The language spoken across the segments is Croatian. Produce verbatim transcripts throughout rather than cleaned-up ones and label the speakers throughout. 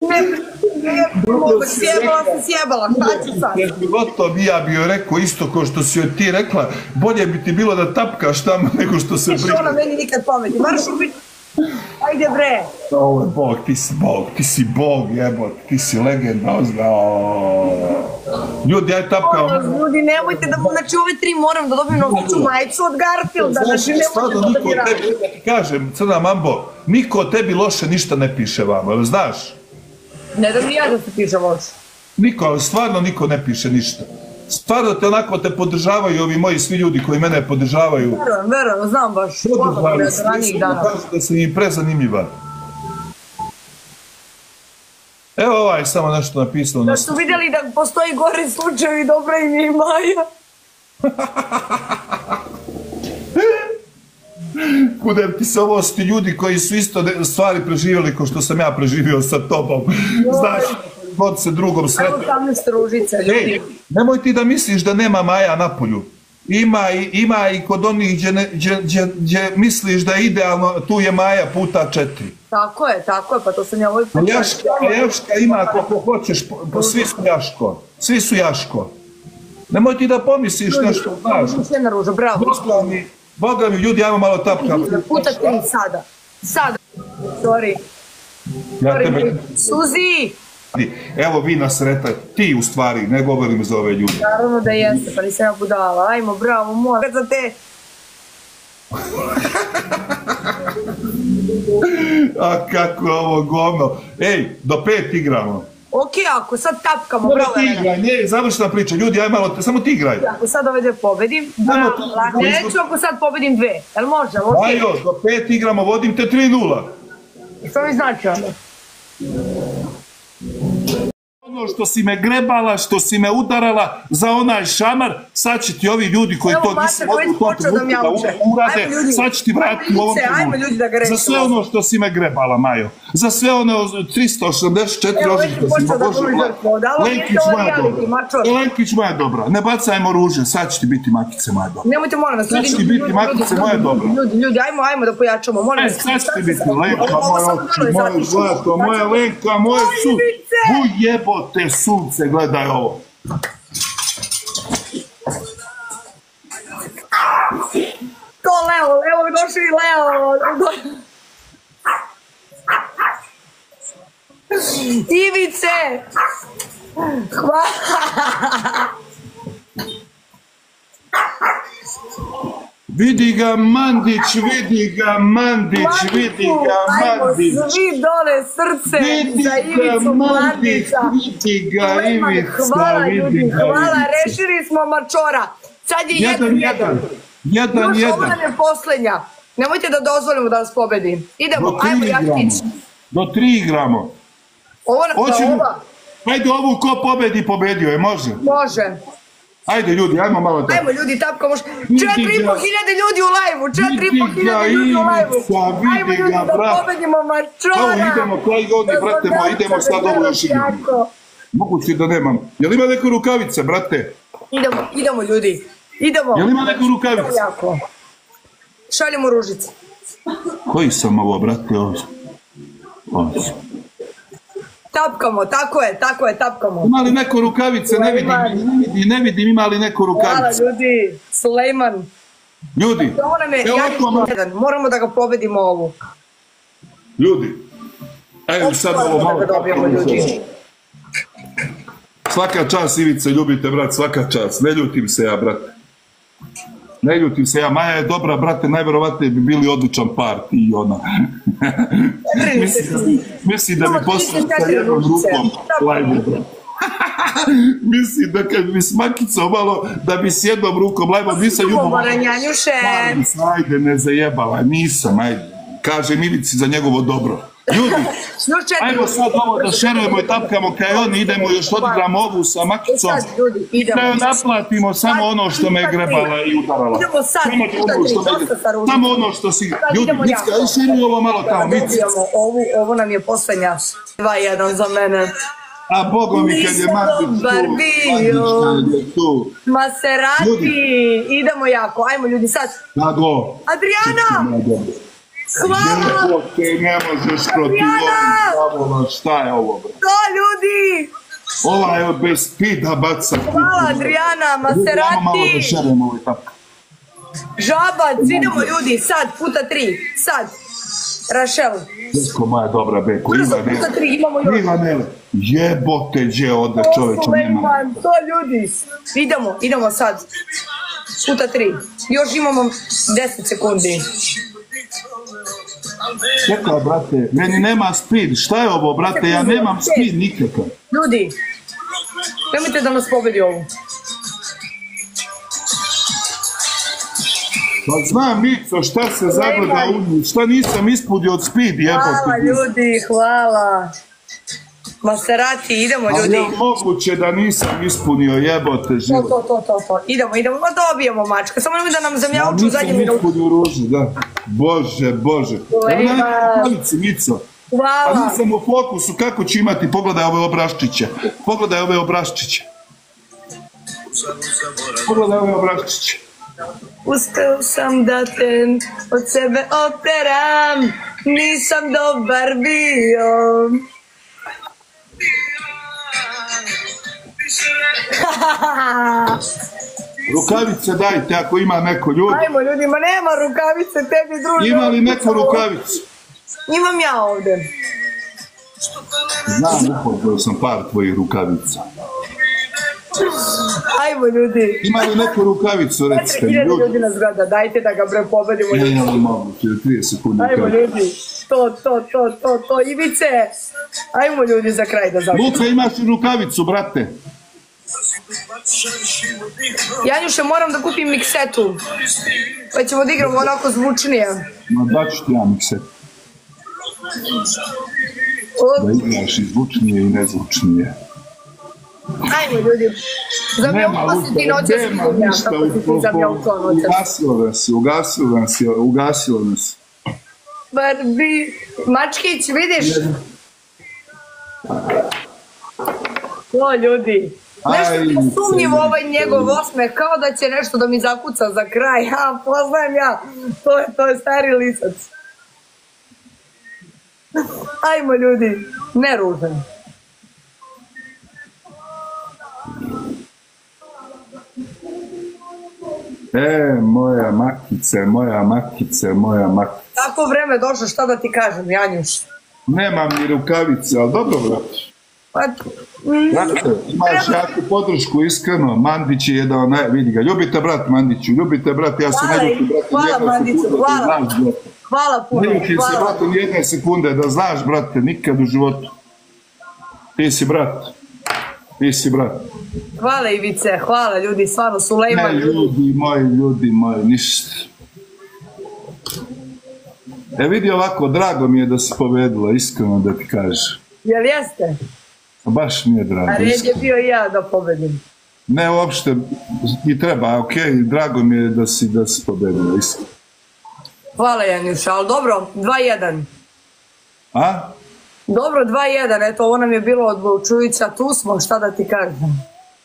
Speaker 1: Ne, ne, sjebala se sjebala, šta ću sad?
Speaker 2: Gotovo bi ja bio rekao isto ko što si joj ti rekla, bolje bi ti bilo da tapkaš tamo nego što se
Speaker 1: priča. Što ona meni nikad pameti, moraš ubiti. Ajde bre.
Speaker 2: Ovo je Bog, ti si Bog, ti si Bog, jebot, ti si legenda, ljudi, aj tapkao.
Speaker 1: Ljudi, nemojte da, znači ove tri moram da dobijem noviću majicu od Garfielda, znači nemojte da mi radi.
Speaker 2: Kažem, Crna Mambo, niko o tebi loše ništa ne piše vama, znaš?
Speaker 1: Ne da mi ja da se piše loše.
Speaker 2: Niko, stvarno niko ne piše ništa. Stvarno te onako te podržavaju ovi moji svi ljudi koji mene podržavaju.
Speaker 1: Verujem, verujem, znam baš.
Speaker 2: Podržavaju se, da sam im prezanimljiva. Evo ovaj samo nešto napisao.
Speaker 1: Da su vidjeli da postoji gori slučajevi, dobra im je i Maja.
Speaker 2: Kudem ti se ovo su ti ljudi koji su isto stvari preživjeli kao što sam ja preživio sa tobom. Znaš, god se drugom sretno.
Speaker 1: Evo tamo stružice, ljudi.
Speaker 2: Nemoj ti da misliš da nema Maja na polju. Ima i kod onih gdje misliš da je idealno, tu je Maja puta četiri.
Speaker 1: Tako je, tako je, pa to sam ja ovdje počela.
Speaker 2: Jaška ima koliko hoćeš, svi su Jaško. Svi su Jaško. Nemoj ti da pomisliš nešto, znaš.
Speaker 1: Sjena ruža, bravo.
Speaker 2: Boga mi, ljudi, ajmo malo tapkam.
Speaker 1: Puta tri sada. Sada. Sorry. Sorry. Suzi!
Speaker 2: Evo vi nas sreta, ti u stvari, ne govorim za ove ljudi.
Speaker 1: Naravno da jeste, pa nisam ja budala. Ajmo, bravo, moram za te.
Speaker 2: A kako je ovo govno. Ej, do pet igramo.
Speaker 1: Ok, ako sad tapkamo, bravo.
Speaker 2: Ti igraj, ne, završna priča, ljudi, aj malo, samo ti igraj.
Speaker 1: Ako sad ove dve pobedim, bravo, neću ako sad pobedim dve, jel može?
Speaker 2: Ajo, do pet igramo, vodim te tri nula.
Speaker 1: Što mi znači onda?
Speaker 2: Ono što si me grebala, što si me udarala za onaj šamar, sad će ti ovi ljudi koji to nisu mogu u tom trenutku da urade, sad će ti vratiti u ovom trenutku. Za sve ono što si me grebala, Majo. Za sve ono tristo osamdeset četiri ožiljka si me božila. Lenkić moja dobra. Lenkić moja dobra. Ne bacajmo ruže, sad će ti biti makice moja dobra.
Speaker 1: Nemojte, molim vas.
Speaker 2: Sad će ti biti makice moja dobra.
Speaker 1: Ljudi, ljudi, ajmo, ajmo da pojačamo.
Speaker 2: E, sad će ti biti Lenka, moja oči, moje zlato, moja Lenka, moje su. U jebote sunce, gledaj ovo.
Speaker 1: To Leo, evo mi došli i Leo. Ivice! Hvala!
Speaker 2: Vidi ga Mandić, vidi ga Mandić, vidi ga Mandić.
Speaker 1: Ajmo svi dole srce za Ivicu Mandića.
Speaker 2: Vidi ga Ivica,
Speaker 1: hvala ljudi, hvala, rešili smo Mačora. Sad je jedan jedan.
Speaker 2: Jedan jedan.
Speaker 1: Još ovo nam je poslednja. Nemojte da dozvolimo da vas pobedim. Idemo, ajmo Jaktić.
Speaker 2: Do tri igramo.
Speaker 1: Ova.
Speaker 2: Ajde ovu ko pobedi, pobedio je, može?
Speaker 1: Može.
Speaker 2: Ajde ljudi, ajmo malo tako.
Speaker 1: Ajmo ljudi, tapka možda. Četiri i po hiljade ljudi u lajvu, četiri i po hiljade ljudi u lajvu. Ajmo ljudi da pobedimo Mačora.
Speaker 2: Evo idemo, kraj godini, brate moj, idemo sad ovo još igramo. Moguće da nemam. Jel ima neke rukavice, brate?
Speaker 1: Idemo, idemo ljudi. Idemo.
Speaker 2: Jel ima neke rukavice?
Speaker 1: Šaljemo ružice.
Speaker 2: Koji sam ovo, brate, ovo? Ovo sam.
Speaker 1: Tapkamo, tako je, tako je, tapkamo.
Speaker 2: Ima li neko rukavice, ne vidim, ne vidim, ne vidim, ima li neko rukavice.
Speaker 1: Hvala ljudi, Sulejman.
Speaker 2: Ljudi,
Speaker 1: evo moramo da ga pobedimo ovu.
Speaker 2: Ljudi, evo sad ovo malo
Speaker 1: dobijemo ljudi.
Speaker 2: Svaka čast Ivice, ljubite brat, svaka čast, ne ljutim se ja, brate. Ne ljutim se ja, Maja je dobra, brate, najverovatnije bi bili odličan par, ti i ona. Misli da mi poslaš sa jednom rukom lajbu, brate. Misli da kad bi smakicao malo, da bi s jednom rukom lajbu, nisam ljubav. Ajde, ne zajebala, nisam, ajde. Kaže Ivici za njegovo dobro. Ljudi, ajmo sad ovo da šerujemo i tapkamo kaj oni, idemo još odigramo ovu sa makicom. Da naplatimo samo ono što me je grebala i udarala.
Speaker 1: Idemo sad,
Speaker 2: samo ono što si... Ljudi, Micka, aj šeruj ovo malo tamo, Micka.
Speaker 1: Ovo nam je poslednja. dva jedan za mene.
Speaker 2: A Bogo mi kad je Mandić tu.
Speaker 1: Maserati, idemo jako, ajmo ljudi sad.
Speaker 2: Nago.
Speaker 1: Adriana! Hvala!
Speaker 2: Jebote, ne možeš protiv ovih, šta je ovo, bre?
Speaker 1: To, ljudi!
Speaker 2: Ova je bez spida baca.
Speaker 1: Hvala, Adriana, Maserati!
Speaker 2: Malo da šerem ovaj tako.
Speaker 1: Žabac, idemo ljudi, sad, puta tri, sad. Rašel.
Speaker 2: Beko moja dobra, Beko,
Speaker 1: Brzo,
Speaker 2: Ivanele.
Speaker 1: puta tri, imamo još.
Speaker 2: Ivanele, jebote, gdje ode čoveče, nema.
Speaker 1: Sulejman, to ljudi. Idemo, idemo sad. Puta tri. Još imamo deset sekundi.
Speaker 2: Čekaj, brate, meni nema speed, šta je ovo, brate, ja nemam speed nikakav.
Speaker 1: Ljudi, nemojte da nas pobedi ovu.
Speaker 2: Pa znam, Mico, šta se zagleda u njih, šta nisam ispunio od speed, jebote.
Speaker 1: Hvala ljudi, hvala. Maserati, idemo
Speaker 2: Ali
Speaker 1: ljudi.
Speaker 2: je moguće da nisam ispunio, jebote,
Speaker 1: To,
Speaker 2: život.
Speaker 1: to, to, to, to. Idemo, idemo, ma dobijemo mačka. Samo nemoj da nam
Speaker 2: Ja
Speaker 1: zemljavču u zadnjem
Speaker 2: nisam
Speaker 1: minutu.
Speaker 2: ispunio ruže, da. Bože, Bože. Evo na nekoj palici, Mico. Pa
Speaker 1: Hvala.
Speaker 2: nisam u fokusu, kako ću imati, pogledaj ove obraščiće. Pogledaj ove obraščiće. Pogledaj ove obraščiće.
Speaker 1: Uspeo sam da te od sebe operam, nisam dobar bio.
Speaker 2: Rukavice dajte ako ima neko ljudi.
Speaker 1: Ajmo ljudima, nema rukavice, tebi druže.
Speaker 2: Ima li neko rukavicu?
Speaker 1: Imam ja ovde.
Speaker 2: Znam, uhodio sam par tvojih rukavica.
Speaker 1: Ajmo ljudi.
Speaker 2: Ima li neku rukavicu, recite mi,
Speaker 1: Hiljada
Speaker 2: ljudi?
Speaker 1: ljudi nas gleda, dajte da ga bre pobedimo.
Speaker 2: Ne,
Speaker 1: ljudi.
Speaker 2: ja ne mogu, trideset sekundi.
Speaker 1: Ajmo ljudi, to, to, to, to, to, Ivice. Ajmo ljudi za kraj da završimo.
Speaker 2: Luka, imaš i rukavicu, brate.
Speaker 1: Janjuše, moram da kupim miksetu. Pa ćemo da igramo onako zvučnije.
Speaker 2: Ma daću ti ja mikset. Da igraš i zvučnije i nezvučnije.
Speaker 1: Ajmo ljudi. Za
Speaker 2: Nema
Speaker 1: mjauko si ti
Speaker 2: Luka,
Speaker 1: noćas
Speaker 2: nema
Speaker 1: kugnja,
Speaker 2: ništa.
Speaker 1: kako si ti za mjauko noćas.
Speaker 2: Ugasilo nas je, ugasilo nas je, ugasilo nas.
Speaker 1: Barbi, Mačkić, vidiš? O, ljudi. Nešto
Speaker 2: Aj,
Speaker 1: mi je sumnjivo
Speaker 2: crni,
Speaker 1: ovaj njegov osmeh, kao da će nešto da mi zakuca za kraj. Ja, poznajem ja, to je, to je stari lisac. Ajmo ljudi, ne ružan.
Speaker 2: E, moja makice, moja makice, moja makice.
Speaker 1: Tako vreme došlo, šta da ti kažem, Janjuš?
Speaker 2: Nemam ni rukavice, ali dobro, brate.
Speaker 1: Pa, mm,
Speaker 2: Brate, imaš jaku podršku, iskreno. Mandić je jedan, ne, vidi ga. Ljubite, brat, Mandiću, ljubite, brat, ja se
Speaker 1: Hvala,
Speaker 2: ne ljutim, brate,
Speaker 1: hvala,
Speaker 2: nijedne
Speaker 1: Mandiću,
Speaker 2: sekunde,
Speaker 1: hvala.
Speaker 2: da znaš, brate.
Speaker 1: hvala puno,
Speaker 2: Ne ljutim se,
Speaker 1: hvala.
Speaker 2: brate, nijedne sekunde, da znaš, brate, nikad u životu. Ti si brat. Ti si brat.
Speaker 1: Hvala Ivice, hvala ljudi, stvarno
Speaker 2: Ne,
Speaker 1: Sulejman.
Speaker 2: ljudi moji, ljudi moji, ništa. E, vidi ovako, drago mi je da si pobedila, iskreno da ti kažem.
Speaker 1: Jel jeste?
Speaker 2: Baš mi je drago,
Speaker 1: A red je
Speaker 2: iskreno.
Speaker 1: bio i ja da pobedim.
Speaker 2: Ne, uopšte, i treba, okej, drago mi je da si, da si pobedila, iskreno.
Speaker 1: Hvala Janjuša, ali dobro, dva jedan.
Speaker 2: A?
Speaker 1: Dobro, dva jedan, eto, ovo nam je bilo odlučujuća, tu smo, šta da ti kažem.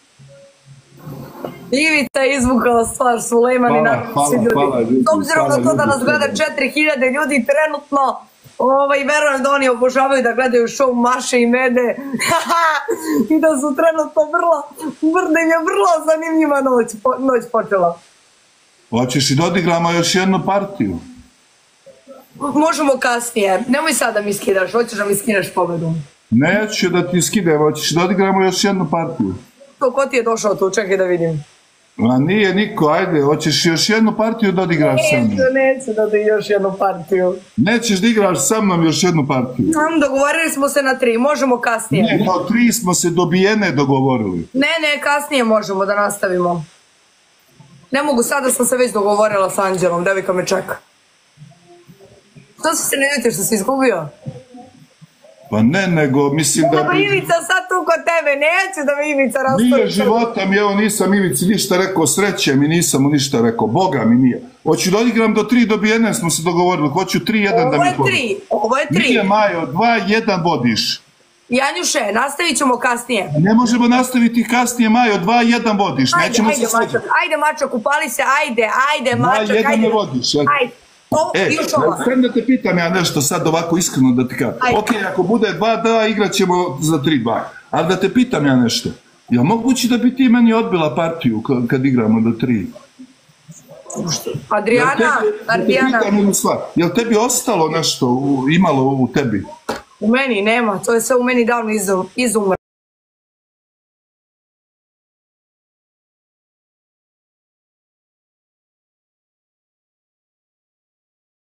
Speaker 1: Ivica je izvukala stvar, Sulejman i
Speaker 2: Hvala,
Speaker 1: naravno
Speaker 2: hvala,
Speaker 1: svi ljudi.
Speaker 2: hvala, ljudi,
Speaker 1: S obzirom na
Speaker 2: hvala,
Speaker 1: to da
Speaker 2: ljudi,
Speaker 1: nas gleda
Speaker 2: hvala.
Speaker 1: četiri hiljade ljudi trenutno, ovaj, verujem da oni obožavaju da gledaju show Maše i Mede i da su trenutno vrlo, vrlo, im je vrlo zanimljiva noć, po, noć počela.
Speaker 2: Hoćeš i da odigramo još jednu partiju?
Speaker 1: Možemo kasnije, nemoj sad da mi skidaš, hoćeš da mi skineš pobedu.
Speaker 2: Neću da ti skidem, hoćeš da odigramo još jednu partiju?
Speaker 1: To, ko ti je došao tu, čekaj da vidim.
Speaker 2: A nije niko, ajde, hoćeš još jednu partiju da odigraš sa mnom?
Speaker 1: Neću, neću da ti još jednu partiju.
Speaker 2: Nećeš da igraš sa mnom još jednu partiju?
Speaker 1: Sam, dogovorili smo se na tri, možemo kasnije.
Speaker 2: Ne, kao tri smo se dobijene dogovorili.
Speaker 1: Ne, ne, kasnije možemo da nastavimo. Ne mogu, sada sam se već dogovorila s Anđelom, devojka me čeka. Što si se ne ljutiš, što si izgubio?
Speaker 2: Pa ne, nego mislim da...
Speaker 1: Evo Ivica sad tu kod tebe, neću da mi Ivica rastavi.
Speaker 2: Nije života mi, evo nisam Ivici ništa rekao, sreće mi nisam mu ništa rekao, Boga mi nije. Hoću da odigram do tri dobijene, smo se dogovorili, hoću tri jedan da
Speaker 1: Ovo
Speaker 2: mi
Speaker 1: je
Speaker 2: pobedi.
Speaker 1: tri, ovo je tri.
Speaker 2: Nije Majo, dva jedan vodiš.
Speaker 1: Janjuše, nastavit ćemo kasnije.
Speaker 2: Ne možemo nastaviti kasnije, Majo, dva jedan vodiš,
Speaker 1: Ajde,
Speaker 2: nećemo
Speaker 1: ajde
Speaker 2: se svađati.
Speaker 1: mačak, ajde mačak, upali se, ajde, ajde
Speaker 2: dva
Speaker 1: mačak,
Speaker 2: jedan
Speaker 1: ajde.
Speaker 2: ne vodiš, ajde.
Speaker 1: Ajde, Ovo,
Speaker 2: E,
Speaker 1: još ova.
Speaker 2: sad da te pitam ja nešto sad ovako iskreno da ti kažem. Ok, ako bude dva dva, igrat ćemo za tri dva. Ali da te pitam ja nešto. Jel moguće da bi ti meni odbila partiju kad igramo do tri?
Speaker 1: Adriana, Adriana.
Speaker 2: Jel tebi ostalo nešto, imalo u tebi?
Speaker 1: U meni nema, to je sve u meni davno izumrlo.